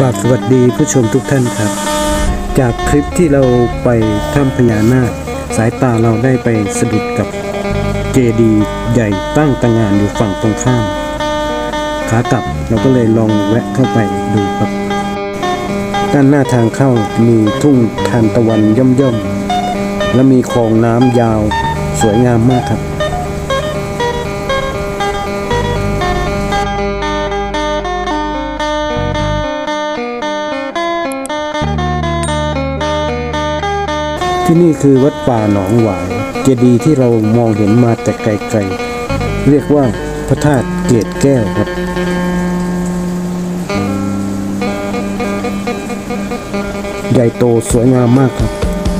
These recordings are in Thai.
กราบสวัสดีผู้ชมทุกท่านครับ จากคลิปที่เราไปถ้ำพญานาคสายตาเราได้ไปสะดุดกับเจดีย์ใหญ่ตั้งตระหง่านอยู่ฝั่งตรงข้ามขากลับเราก็เลยลองแวะเข้าไปดูครับด้านหน้าทางเข้ามีทุ่งทานตะวันย่อมๆและมีคลองน้ำยาวสวยงามมากครับที่นี่คือวัดป่าหนองหวายเจดีย์ที่เรามองเห็นมาแต่ไกลๆเรียกว่าพระธาตุเกศแก้วครับใหญ่โตสวยงามมากครับ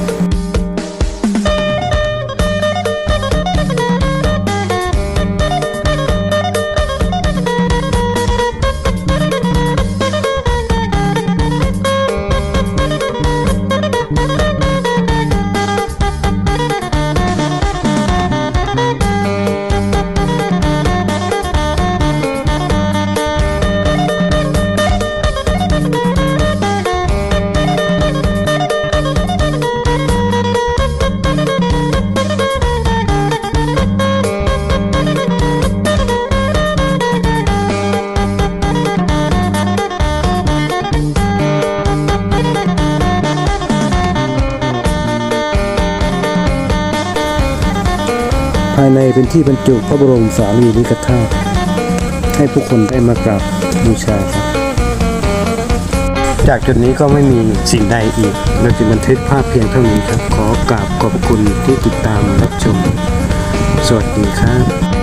ภายในเป็นที่บรรจุพระบรมสารีริกธาตุให้ผู้คนได้มากราบบูชาครับจากจุดนี้ก็ไม่มีสิ่งใดอีกเราจะบันทึกภาพเพียงเท่านี้ครับขอกราบขอบคุณที่ติดตามรับชมสวัสดีครับ